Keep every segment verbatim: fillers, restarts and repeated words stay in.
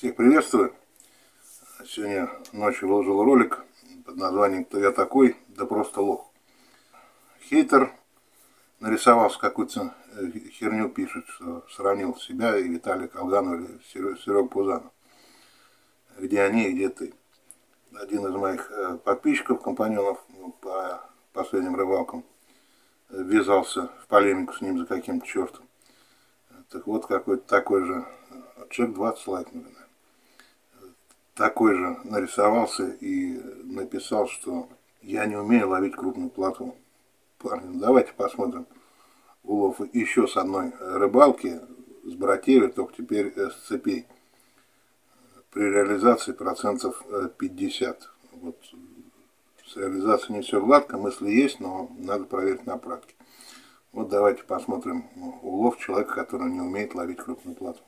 Всех приветствую. Сегодня ночью выложил ролик под названием «Кто я такой? Да просто лох». Хейтер нарисовался, какую-то херню пишет, что сравнил себя и Виталия Колганова или Серегу Пузанова. Где они и где ты. Один из моих подписчиков, компаньонов по последним рыбалкам, ввязался в полемику с ним за каким-то чертом. Так вот, какой-то такой же, человек двадцать лайков, наверное, такой же нарисовался и написал, что я не умею ловить крупную плотву. Парни, давайте посмотрим улов еще с одной рыбалки, с братьями, только теперь с цепей. При реализации процентов пятьдесят. Вот. С реализацией не все гладко, мысли есть, но надо проверить на практике. Вот давайте посмотрим улов человека, который не умеет ловить крупную плотву.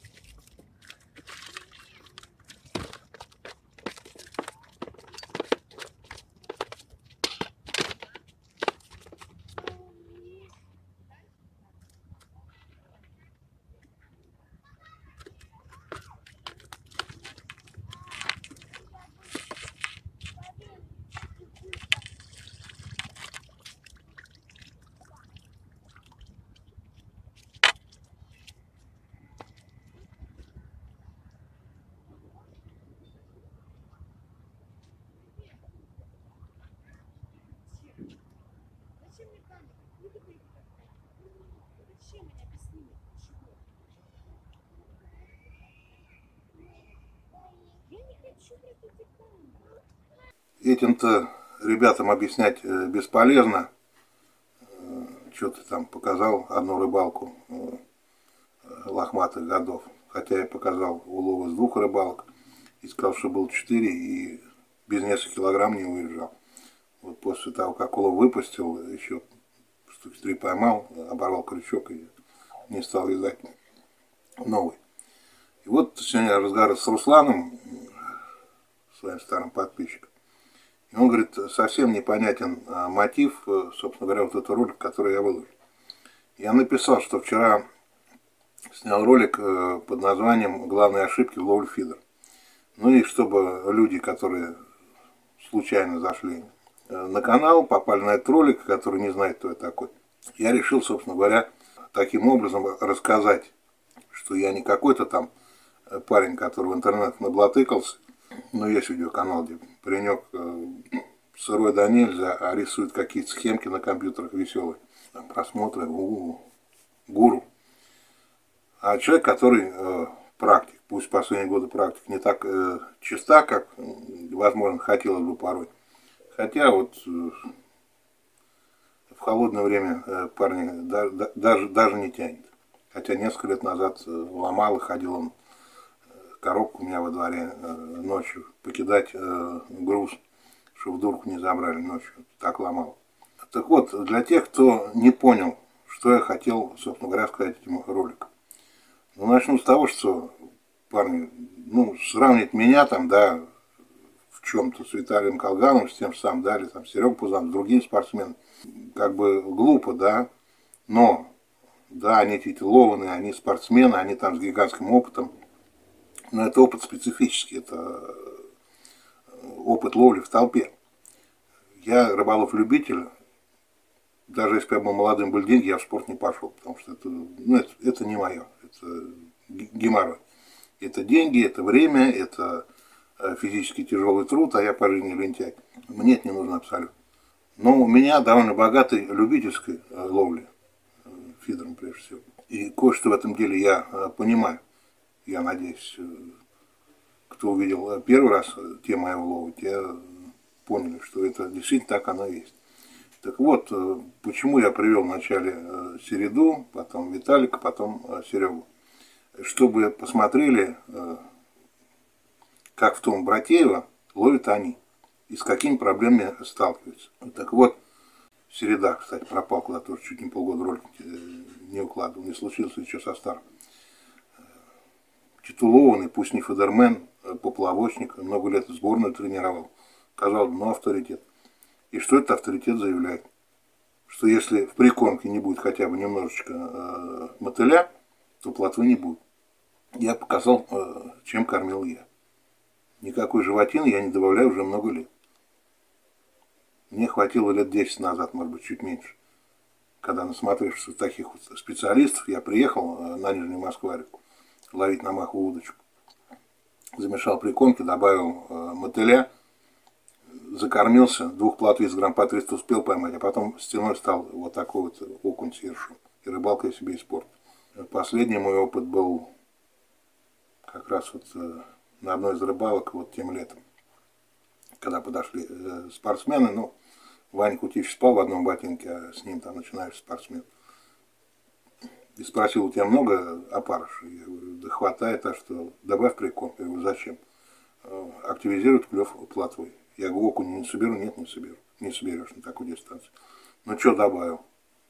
Этим-то ребятам объяснять бесполезно. Что ты там показал одну рыбалку лохматых годов. Хотя я показал уловы с двух рыбалок и сказал, что был четыре и без нескольких килограмм не уезжал. Вот после того, как улов выпустил, еще штуки три поймал, оборвал крючок и не стал вязать новый. И вот сегодня я разговаривал с Русланом, своим старым подписчиком. И он говорит, совсем непонятен мотив, собственно говоря, вот этого ролика, который я выложил. Я написал, что вчера снял ролик под названием «Главные ошибки в ловле фидер». Ну и чтобы люди, которые случайно зашли на канал, попали на этот ролик, который не знает, кто я такой, я решил, собственно говоря, таким образом рассказать, что я не какой-то там парень, который в интернет наблатыкался, но есть видеоканал, где паренек сырой да нельзя, а рисует какие-то схемки на компьютерах веселые, там просмотры, у-у-у, гуру. А человек, который э, практик, пусть в последние годы практик не так э, чиста, как, возможно, хотелось бы порой. Хотя вот э, в холодное время э, парни да, да, даже, даже не тянет. Хотя несколько лет назад э, ломал и ходил он коробку у меня во дворе э, ночью, покидать э, груз, чтобы в дурку не забрали ночью. Так ломал. Так вот, для тех, кто не понял, что я хотел, собственно говоря, сказать этим роликом. Ну, начну с того, что, парни, ну, сравнить меня там, да, в чем-то с Виталием Колгановым, с тем же самым, да, или там Серегой Пузановым, с другими спортсменами, как бы глупо, да, но, да, они титулованные, они спортсмены, они там с гигантским опытом. Но это опыт специфический, это опыт ловли в толпе. Я рыболов-любитель, даже если бы я был молодым, были деньги, я в спорт не пошел, потому что это, ну, это, это не мое, это геморрой. Это деньги, это время, это физически тяжелый труд, а я по жизни лентяй. Мне это не нужно абсолютно. Но у меня довольно богатый любительской ловли, фидером прежде всего. И кое-что в этом деле я понимаю. Я надеюсь, кто увидел первый раз те мои уловы, те поняли, что это действительно так оно и есть. Так вот, почему я привел вначале Середу, потом Виталика, потом Серегу. Чтобы посмотрели, как в том Братеева ловят они и с какими проблемами сталкиваются. Так вот, Середа, кстати, пропал куда-то, тоже чуть не полгода ролик не укладывал, не случилось еще со старым. Титулованный, пусть не фидермен, поплавочник, много лет в сборную тренировал, казалось бы, ну авторитет. И что этот авторитет заявляет? Что если в прикормке не будет хотя бы немножечко э, мотыля, то плотвы не будет. я показал, чем кормил я. Никакой животины я не добавляю уже много лет. Мне хватило лет десять назад, может быть, чуть меньше. Когда, насмотревшись таких вот специалистов, я приехал на Нижнюю Москву-реку ловить на маху удочку. Замешал прикормки, добавил мотыля, закормился, двух плотвиц грамм по триста успел поймать, а потом стеной стал вот такой вот окунь с ершом. И рыбалка я себе испортил. Последний мой опыт был как раз вот на одной из рыбалок вот тем летом. Когда подошли спортсмены, ну, Ваня Кутич спал в одном ботинке, а с ним там начинающий спортсмен. И спросил, у тебя много опарышей? Я говорю, да хватает, а что? Добавь прикорм. Я говорю, зачем? Активизирует клев плотвой. Я говорю, окунь не соберу? Нет, не соберу. Не соберешь на такую дистанцию. Ну, что добавил?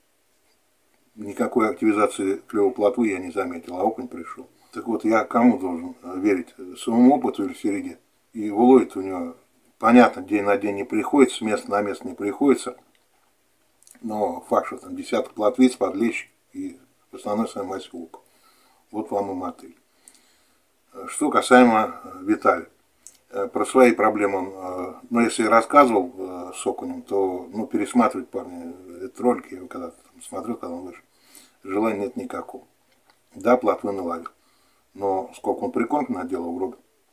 Никакой активизации клева плотвы я не заметил, а окунь пришел. Так вот, я кому должен верить? Своему опыту или середе? И уловит у него, понятно, день на день не приходится, с места на место не приходится. Но факт, что там десяток плотвиц, подлещик и в основной своей массе лук. Вот вам и мотыль. Что касаемо Виталия. Про свои проблемы он, ну, если я рассказывал с окунем, то, ну, пересматривать, парни, этот ролик я его когда-то смотрел, когда он вышел, желания нет никакого. Да, плотвы наловил, но сколько он прикормки наделал в рыбе,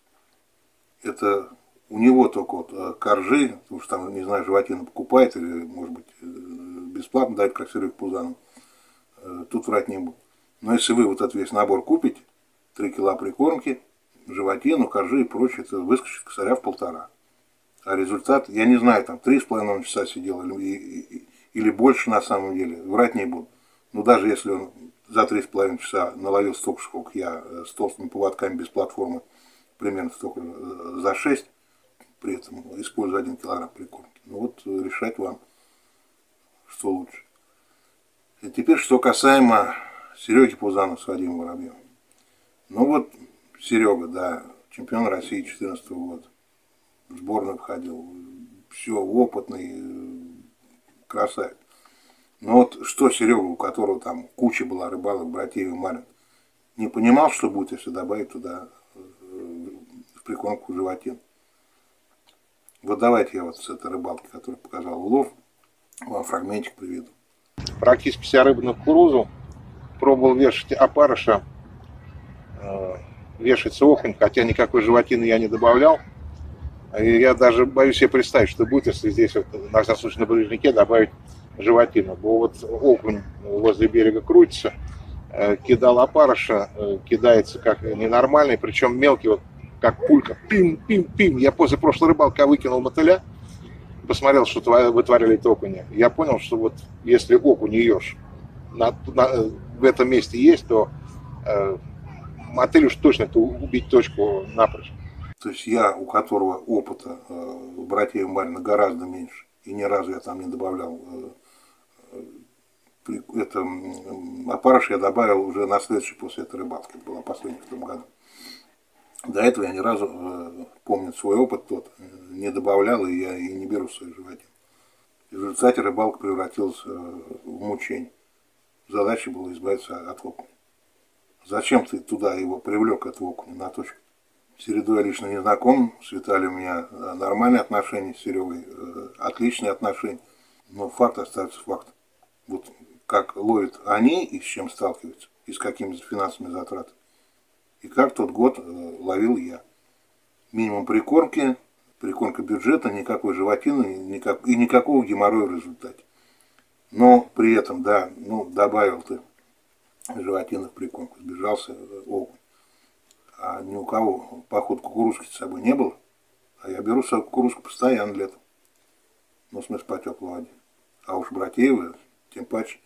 это у него только вот коржи, потому что там, не знаю, животина покупает или, может быть, бесплатно дает, как Серега Пузанов, тут врать не буду. Но если вы вот этот весь набор купите, три кило прикормки, животину, коржи и прочее, это выскочит косаря в полтора. А результат, я не знаю, там три с половиной часа сидел или, или больше на самом деле, врать не буду. Но даже если он за три с половиной часа наловил столько, сколько я, с толстыми поводками без платформы, примерно столько за шесть, при этом используя один килограмм прикормки. Ну вот решать вам, что лучше. И теперь, что касаемо Сереги Пузанова с Вадимом Воробьевым. Ну вот, Серега, да, чемпион России две тысячи четырнадцатого года. В сборную входил. Все, опытный, красавец. Но вот что Серега, у которого там куча была рыбалок, братьев и Марин, не понимал, что будет, если добавить туда в прикормку животин. Вот давайте я вот с этой рыбалки, которую показал улов, вам фрагментик приведу. Практически вся рыба на кукурузу. Пробовал вешать опарыша, э, вешается окунь, хотя никакой животины я не добавлял. И я даже боюсь себе представить, что будет, если здесь, вот, на всяком случае, на ближнике добавить животину. Вот окунь возле берега крутится, э, кидал опарыша, э, кидается как ненормальный, причем мелкий, вот как пулька. Пим-пим-пим. Я после прошлой рыбалки выкинул мотыля, посмотрел, что вытворяли окуня. Я понял, что вот если окунь и еж на, на, в этом месте есть, то э, мотыль уж точно это убить точку напрочь. То есть я, у которого опыта э, братьев Марина гораздо меньше, и ни разу я там не добавлял, э, э, это э, опарыш я добавил уже на следующий после этой рыбалки, это была последняя в том году. До этого я ни разу, э, помню свой опыт тот, э, не добавлял, и я и не беру свою животину. В результате рыбалка превратилась э, в мучение. Задача была избавиться от окуня. Зачем ты туда его привлек, этого окуня, на точку? С Середой я лично не знаком, с Виталием у меня нормальные отношения, с Серегой э, отличные отношения. Но факт остается фактом. Вот как ловят они и с чем сталкиваются, и с какими финансовыми затратами. И как тот год э, ловил я. Минимум прикормки, прикормка бюджета, никакой животины никак, и никакого геморроя в результате. Но при этом, да, ну, добавил ты животины в прикормку, сбежался окунь. А ни у кого поход кукурузки с собой не было. А я беру с собой кукурузку постоянно летом. Ну, в смысле, по теплой воде. А уж братьевы, тем паче.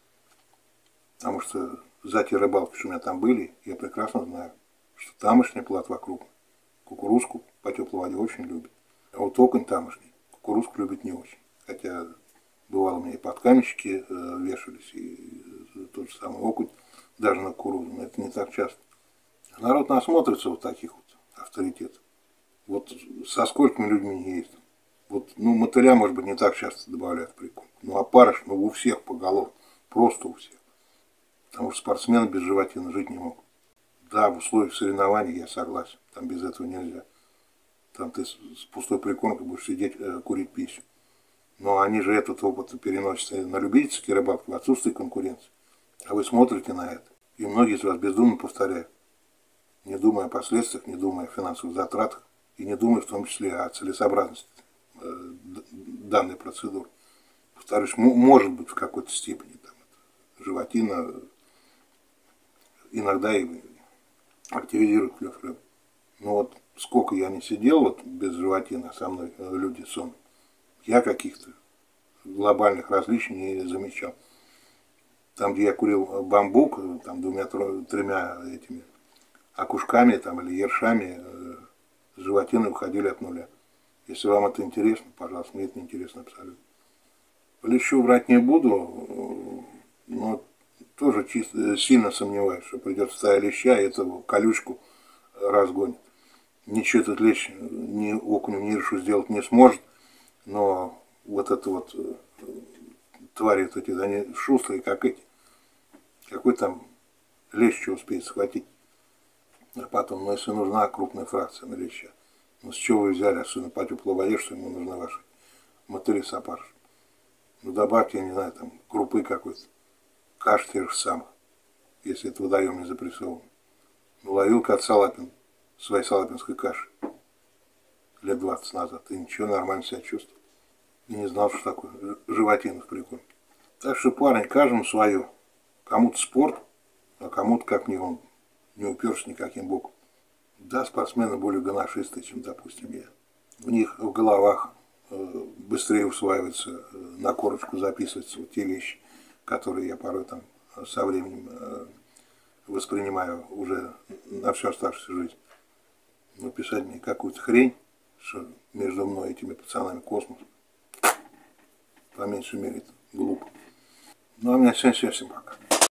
Потому что за те рыбалки, что у меня там были, я прекрасно знаю, что тамошний плотва крупный кукурузку по теплой воде очень любит. А вот окунь тамошний кукурузку любит не очень. Хотя бывало у меня и подкамечки э, вешались, и э, тот же самый окунь даже на кукурузу. Но это не так часто. Народ насмотрится вот таких вот авторитетов. Вот со сколькими людьми не ездил. Вот, ну, мотыля, может быть, не так часто добавляют в прикормку. Ну, опарыш, ну, у всех поголовно. Просто у всех. Потому что спортсмены без животины жить не могут. Да, в условиях соревнований я согласен. Там без этого нельзя. Там ты с пустой прикормкой будешь сидеть, э, курить пищу. Но они же этот опыт переносят на любительские рыбалки в отсутствие конкуренции. А вы смотрите на это. И многие из вас бездумно повторяют, не думая о последствиях, не думая о финансовых затратах, и не думая в том числе о целесообразности э, данной процедуры. Повторюсь, может быть в какой-то степени там, животина иногда и активизирует клев рыбы. Но вот сколько я не сидел вот без животины, а со мной люди сон, я каких-то глобальных различий не замечал. Там, где я курил бамбук, там двумя-тремя этими окушками там, или ершами, животины уходили от нуля. Если вам это интересно, пожалуйста, мне это не интересно абсолютно. По лещу врать не буду, но тоже чисто, сильно сомневаюсь, что придет стая леща и эту колючку разгонит. Ничего этот лещ ни окуню, ни ершу сделать не сможет, но вот это вот твари вот эти, они шустрые, как эти. Какой там лещ что успеет схватить? А потом, ну если нужна крупная фракция на леща, ну с чего вы взяли, особенно по теплой воде, что ему нужны ваши мотыли с опарышем? Ну добавьте, я не знаю, там крупы какой-то, каш тех же самых, если это водоем не запрессован. Ну ловил-ка от салапин, своей салапинской каши лет двадцать назад, и ничего, нормально себя чувствовал. И не знал, что такое животина в прикорме. Так что, парни, каждому свое. Кому-то спорт, а кому-то, как мне, он не уперся никаким боком. Да, спортсмены более гоношистые, чем, допустим, я. У них в головах э, быстрее усваивается, э, на корочку записываются вот те вещи, которые я порой там со временем э, воспринимаю уже на всю оставшуюся жизнь. Но писать мне какую-то хрень, что между мной и этими пацанами космос, по меньшей мере, это глупо. Ну, а у меня сегодня все, всем пока.